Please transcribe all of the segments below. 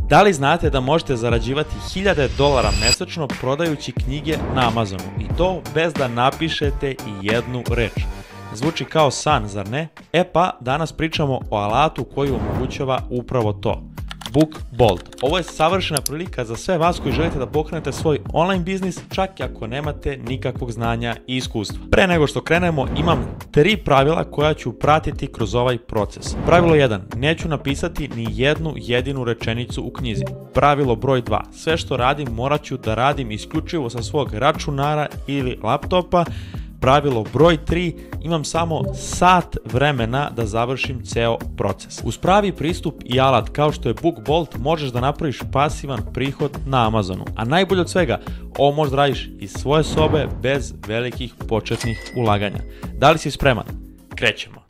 Da li znate da možete zarađivati $1000 mesečno prodajući knjige na Amazonu i to bez da napišete i jednu reč? Zvuči kao san, zar ne? E pa, danas pričamo o alatu koji omogućava upravo to. BookBolt. Ovo je savršena prilika za sve vas koji želite da pokrenete svoj online biznis, čak i ako nemate nikakvog znanja i iskustva. Pre nego što krenemo, imam 3 pravila koja ću pratiti kroz ovaj proces. Pravilo 1. Neću napisati ni jednu jedinu rečenicu u knjizi. Pravilo broj 2. Sve što radim morat ću da radim isključivo sa svog računara ili laptopa. Pravilo broj 3, imam samo sat vremena da završim ceo proces. Uz pravi pristup i alat kao što je BookBolt možeš da napraviš pasivan prihod na Amazonu. A najbolje od svega, ovo možeš da radiš iz svoje sobe bez velikih početnih ulaganja. Da li si spreman? Krećemo!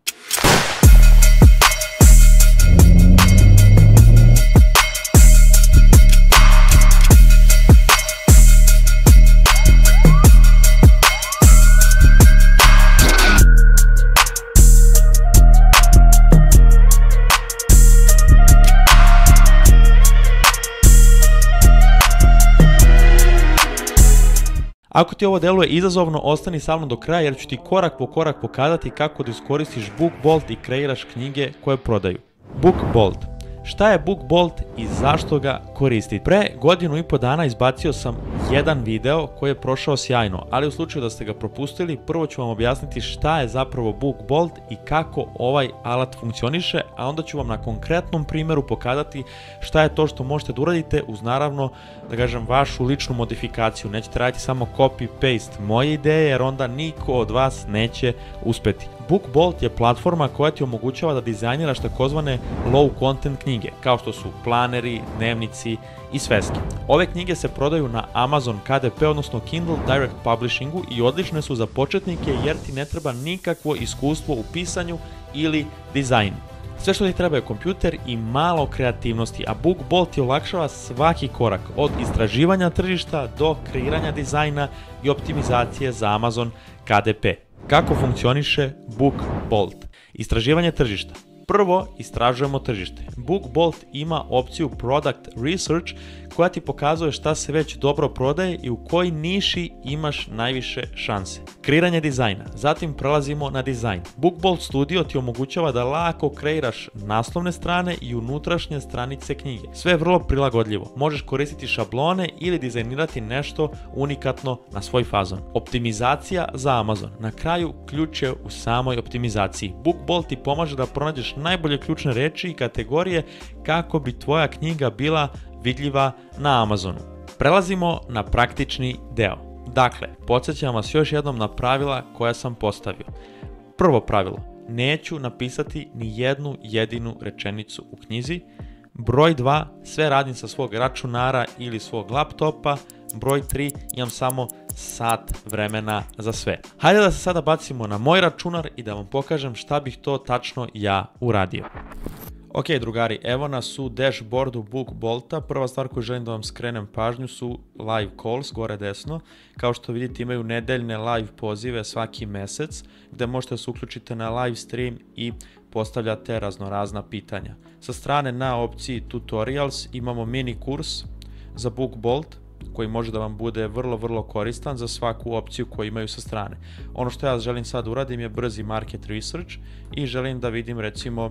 Ako ti ovo deluje izazovno, ostani sa mnom do kraja jer ću ti korak po korak pokazati kako da iskoristiš BookBolt i kreiraš knjige koje prodaju. BookBolt. Šta je BookBolt i zašto ga koristiti? Pre 1.5 godina izbacio sam jedan video koji je prošao sjajno, ali u slučaju da ste ga propustili, prvo ću vam objasniti šta je zapravo BookBolt i kako ovaj alat funkcioniše, a onda ću vam na konkretnom primjeru pokazati šta je to što možete da uradite uz naravno, da kažem, vašu ličnu modifikaciju. Nećete raditi samo copy-paste moje ideje jer onda niko od vas neće uspeti. BookBolt je platforma koja ti omogućava da dizajniraš takozvane low content knjige, kao što su planeri, dnevnici i sveske. Ove knjige se prodaju na Amazon KDP, odnosno Kindle Direct Publishingu i odlične su za početnike jer ti ne treba nikakvo iskustvo u pisanju ili dizajnu. Sve što ti treba je kompjuter i malo kreativnosti, a BookBolt ti olakšava svaki korak, od istraživanja tržišta do kreiranja dizajna i optimizacije za Amazon KDP. Kako funkcioniše BookBolt? Istraživanje tržišta. Prvo istražujemo tržište. BookBolt ima opciju Product Research koja ti pokazuje šta se već dobro prodaje i u kojoj niši imaš najviše šanse. Kreiranje dizajna. Zatim prelazimo na dizajn. BookBolt Studio ti omogućava da lako kreiraš naslovne strane i unutrašnje stranice knjige. Sve je vrlo prilagodljivo. Možeš koristiti šablone ili dizajnirati nešto unikatno na svoj fazon. Optimizacija za Amazon. Na kraju ključ je u samoj optimizaciji. BookBolt ti pomaže da pronađeš najbolje ključne reči i kategorije kako bi tvoja knjiga bila vidljiva na Amazonu. Prelazimo na praktični deo. Dakle, podsjećam vas još jednom na pravila koja sam postavio. Prvo pravilo, neću napisati ni jednu jedinu rečenicu u knjizi. Broj 2, sve radim sa svog računara ili svog laptopa. Broj 3, imam samo sat vremena za sve. Hajde da se sada bacimo na moj računar i da vam pokažem šta bih to tačno ja uradio. Ok, drugari, evo nas u dashboardu BookBolta. Prva stvar koju želim da vam skrenem pažnju su live calls, gore desno. Kao što vidite, imaju nedeljne live pozive svaki mesec, gde možete se uključiti na live stream i postavljate raznorazna pitanja. Sa strane na opciji Tutorials imamo mini kurs za BookBolt, koji može da vam bude vrlo koristan za svaku opciju koju imaju sa strane. Ono što ja želim sad uradim je brzi market research i želim da vidim recimo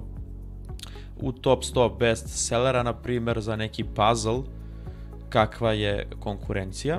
u top 100 best sellera, na primjer za neki puzzle, kakva je konkurencija.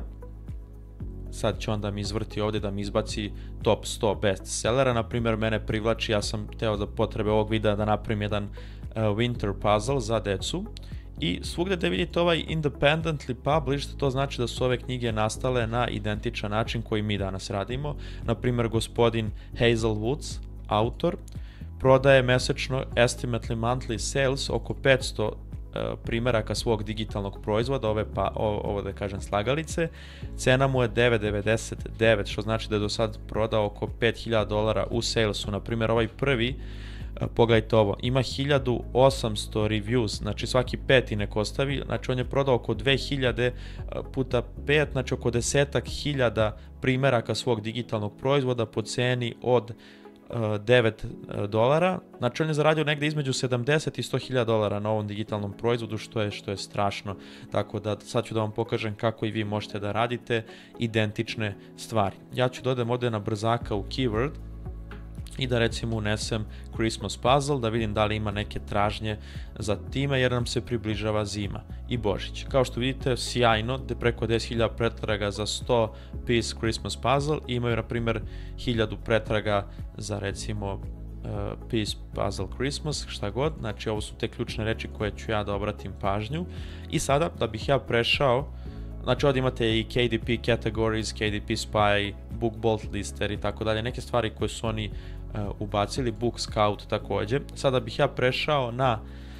Sad će onda mi izvrti ovdje da mi izbaci top 100 best sellera, na primjer mene privlači, ja sam teo za potrebe ovog videa da napravim jedan winter puzzle za decu. I svugdje da vidite ovaj independently published, to znači da su ove knjige nastale na identičan način koji mi danas radimo. Na primjer, gospodin Hazel Woods, autor, prodaje mesečno estimately monthly sales oko 500 primjeraka svog digitalnog proizvoda, ovo da kažem slagalice. Cena mu je $9.99, što znači da je do sad prodao oko $5.000 u salesu. Na primjer, ovaj prvi, pogledajte ovo, ima 1800 reviews, znači svaki peti nek ostavi, znači on je prodao oko 2000 puta 5, znači oko 10.000 primjeraka svog digitalnog proizvoda po ceni od $9. Znači on je zaradio negde između 70 i 100.000 dolara na ovom digitalnom proizvodu, što je strašno. Tako da sad ću da vam pokažem kako i vi možete da radite identične stvari. Ja ću dodam ovde na brzaka u keyword i da recimo unesem Christmas puzzle, da vidim da li ima neke tražnje za time, jer nam se približava zima i Božić. Kao što vidite, sjajno, da preko 10.000 pretraga za 100 piece Christmas puzzle i imaju, na primjer, 1000 pretraga za recimo piece puzzle Christmas, šta god. Znači ovo su te ključne reči koje ću ja da obratim pažnju. I sada, da bih ja prešao, znači ovdje imate i KDP categories, KDP spy, book bolt lister i tako dalje, neke stvari koje su oni ubacili, book scout također. Sada bih ja prešao na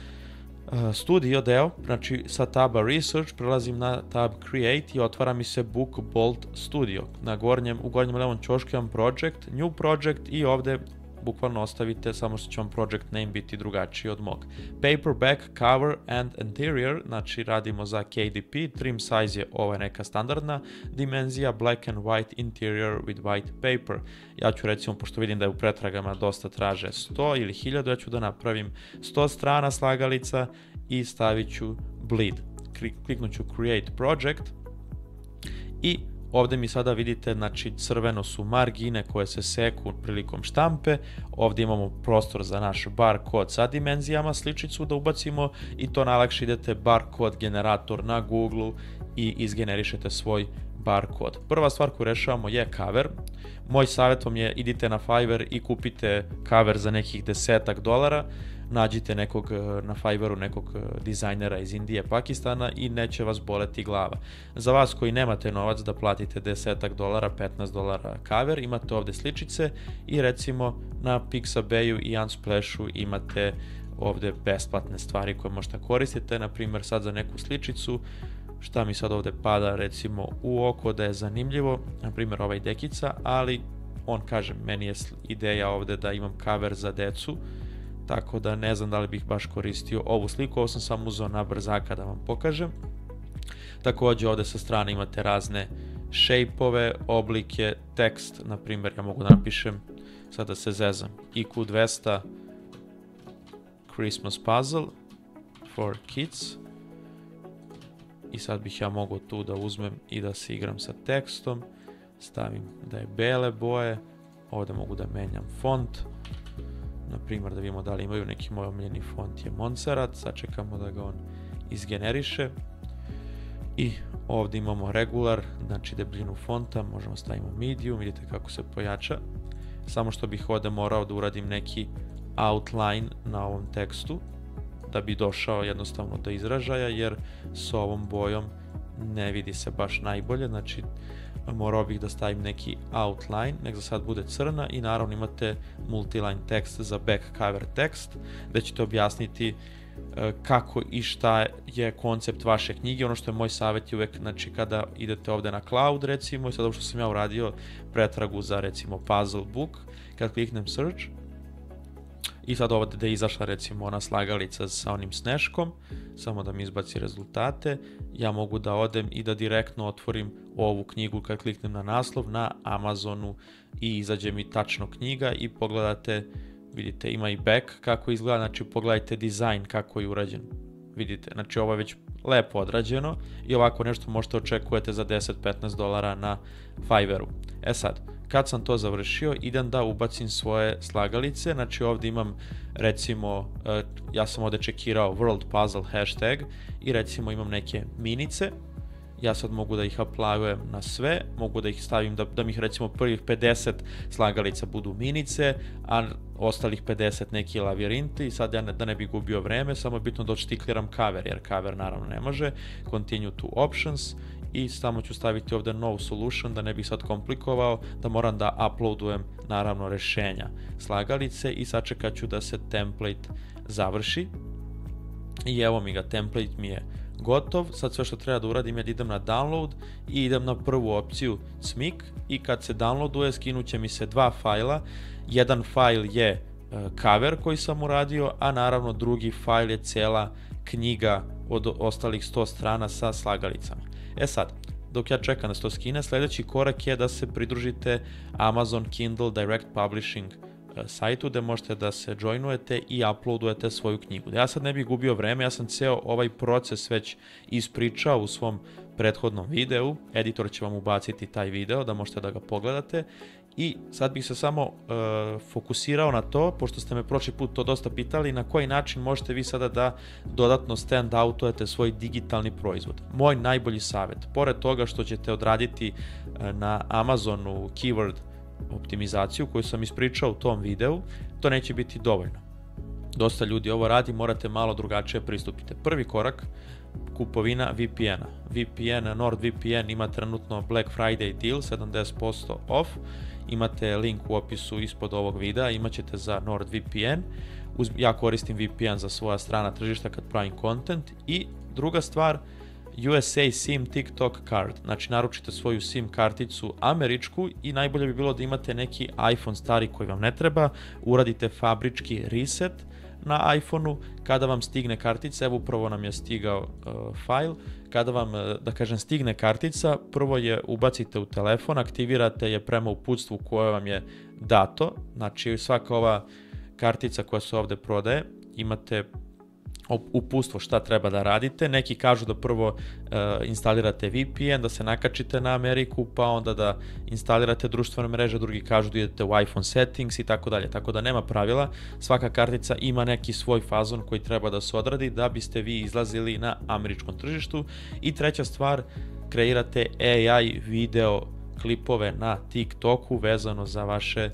studio deo, znači sa taba research prelazim na tab create i otvara mi se book bolt studio. U gornjem levom ćošku imam project, new project i ovdje bukvalno ostavite, samo što će vam project name biti drugačiji od mog. Paperback, cover and interior, znači radimo za KDP, trim size je ova neka standardna dimenzija, black and white interior with white paper. Ja ću recimo, pošto vidim da je u pretragama dosta traže 100 ili 1000, ja ću da napravim 100 strana slagalica i stavit ću bleed. Kliknut ću create project i ovdje mi sada vidite, znači crveno su margine koje se seku prilikom štampe, ovdje imamo prostor za naš barkod sa dimenzijama, sličicu da ubacimo i to najlakše idete barkod generator na Google i izgenerišete svoj barkod. Prva stvar koju rešavamo je cover. Moj savjet vam je idite na Fiverr i kupite cover za nekih $10. Nađite na Fiverru nekog dizajnera iz Indije, Pakistana i neće vas boleti glava. Za vas koji nemate novac da platite $10, $15 cover, imate ovdje sličice i recimo na Pixabayu i Unsplashu imate ovdje besplatne stvari koje možete koristiti. Na primjer sad za neku sličicu, šta mi sad ovdje pada recimo u oko da je zanimljivo, na primjer ovaj dekica, ali on kaže meni je ideja ovdje da imam cover za decu, tako da ne znam da li bih baš koristio ovu sliku, ovo sam samo uzeo na brzaka da vam pokažem. Također ovdje sa strane imate razne shape-ove, oblike, tekst, na primjer ja mogu da napišem, sad da se zezam, IQ 200 Christmas puzzle for kids i sad bih ja mogao tu da uzmem i da se igram sa tekstom, stavim da je bele boje, ovdje mogu da menjam font, na primjer da vidimo da li imaju neki moj omiljeni font je Montserrat, sad čekamo da ga on izgeneriše i ovdje imamo regular, znači debljinu fonta, možemo stavimo medium, vidite kako se pojača, samo što bih ovdje morao da uradim neki outline na ovom tekstu da bi došao jednostavno do izražaja, jer s ovom bojom ne vidi se baš najbolje, znači morao bih da stavim neki outline, nek za sad bude crna i naravno imate multiline tekst za back cover tekst, gdje ćete objasniti kako i šta je koncept vaše knjige. Ono što je moj savjet je uvek, znači kada idete ovdje na cloud recimo, i sad ovo što sam ja uradio pretragu za recimo puzzle book, kad kliknem search, i sad ovdje da je izašla recimo ona slagalica sa onim sneškom, samo da mi izbaci rezultate, ja mogu da odem i da direktno otvorim ovu knjigu kad kliknem na naslov na Amazonu i izađe mi tačno knjiga i pogledate, vidite ima i back kako izgleda, znači pogledajte dizajn kako je urađen, vidite, znači ovo je već lepo odrađeno i ovako nešto možete očekujete za $10-15 na Fiverru. E sad, kad sam to završio, idem da ubacim svoje slagalice, znači ovdje imam recimo, ja sam ovdje čekirao World Puzzle hashtag i recimo imam neke minice, ja sad mogu da ih aplaujem na sve, mogu da ih stavim da mi recimo prvih 50 slagalica budu minice, a ostalih 50 neki lavirinti i sad ja da ne bi gubio vreme, samo je bitno da odštikliram cover, jer cover naravno ne može, continue to options i samo ću staviti ovdje no solution da ne bih sad komplikovao, da moram da uploadujem naravno rešenja slagalice i sačekat ću da se template završi i evo mi ga, template mi je gotov. Sad sve što treba da uradim je da idem na download i idem na prvu opciju cmik i kad se downloaduje skinut će mi se dva fajla, jedan fajl je cover koji sam uradio, a naravno drugi fajl je cela knjiga od ostalih 100 strana sa slagalicama. E sad, dok ja čekam da se to skine, sljedeći korak je da se pridružite Amazon Kindle Direct Publishing sajtu gde možete da se joinujete i uploadujete svoju knjigu. Da ja sad ne bih gubio vreme, ja sam ceo ovaj proces već ispričao u svom prethodnom videu, editor će vam ubaciti taj video da možete da ga pogledate i sad bih se samo fokusirao na to, pošto ste me prošli put to dosta pitali, na koji način možete vi sada da dodatno stand-outujete svoj digitalni proizvod. Moj najbolji savjet, pored toga što ćete odraditi na Amazonu keyword optimizaciju koju sam ispričao u tom videu, to neće biti dovoljno. Dosta ljudi ovo radi, morate malo drugačije pristupiti. Prvi korak, kupovina VPN-a. NordVPN ima trenutno Black Friday deal, 70% off. Imate link u opisu ispod ovog videa, imat ćete za NordVPN. Ja koristim VPN za svoja strana tržišta kad pravim content. I druga stvar, USA SIM TikTok card. Znači naručite svoju SIM karticu američku i najbolje bi bilo da imate neki iPhone stari koji vam ne treba, uradite fabrički reset na iPhone-u, kada vam stigne kartica, evo upravo nam je stigao file, kada vam, da kažem, stigne kartica, prvo je ubacite u telefon, aktivirate je prema uputstvu koje vam je dato, znači svaka ova kartica koja se ovde prodaje, imate uputstvo šta treba da radite, neki kažu da prvo instalirate VPN, da se nakačite na Ameriku, pa onda da instalirate društvene mreže, drugi kažu da idete u iPhone settings i tako dalje, tako da nema pravila, svaka kartica ima neki svoj fazon koji treba da se odradi da biste vi izlazili na američkom tržištu. I treća stvar, kreirate AI video klipove na TikToku vezano za vaše,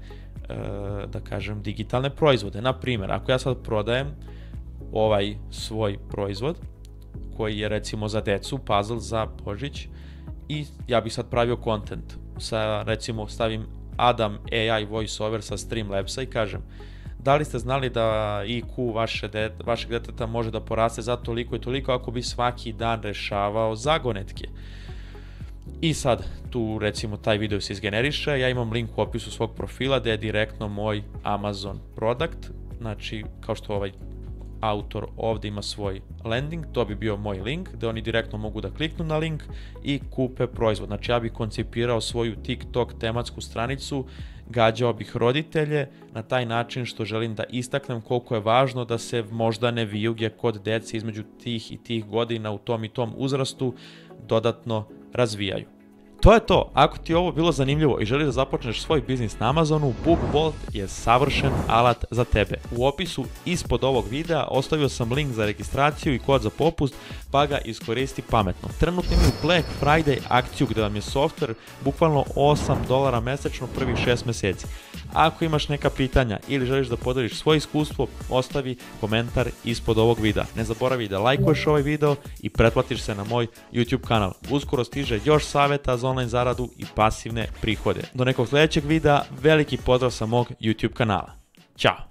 da kažem, digitalne proizvode. Na primjer, ako ja sad prodajem ovaj svoj proizvod koji je recimo za decu, puzzle za Božić, i ja bih sad pravio content sa, recimo stavim Adam AI voiceover sa Streamlabsa i kažem da li ste znali da IQ vašeg deteta može da poraste za toliko i toliko ako bi svaki dan rešavao zagonetke. I sad tu recimo taj video se izgeneriše, ja imam link u opisu svog profila gde je direktno moj Amazon product, znači kao što ovaj autor ovde ima svoj landing, to bi bio moj link, gde oni direktno mogu da kliknu na link i kupe proizvod. Znači ja bih koncipirao svoju TikTok tematsku stranicu, gađao bih roditelje na taj način što želim da istaknem koliko je važno da se moždane vijuge kod dece između tih i tih godina u tom i tom uzrastu dodatno razvijaju. To je to, ako ti je ovo bilo zanimljivo i želiš da započneš svoj biznis na Amazonu, BookBolt je savršen alat za tebe. U opisu ispod ovog videa ostavio sam link za registraciju i kod za popust, pa ga iskoristi pametno. Trenutno imaju Black Friday akciju gde vam je software bukvalno $8 mesečno prvih 6 meseci. Ako imaš neka pitanja ili želiš da podeliš svoje iskustvo, ostavi komentar ispod ovog videa. Ne zaboravi da lajkuješ ovaj video i pretplatiš se na moj YouTube kanal. Uskoro stiže još saveta za online zaradu i pasivne prihode. Do nekog sljedećeg videa, veliki pozdrav sa mog YouTube kanala. Ćao!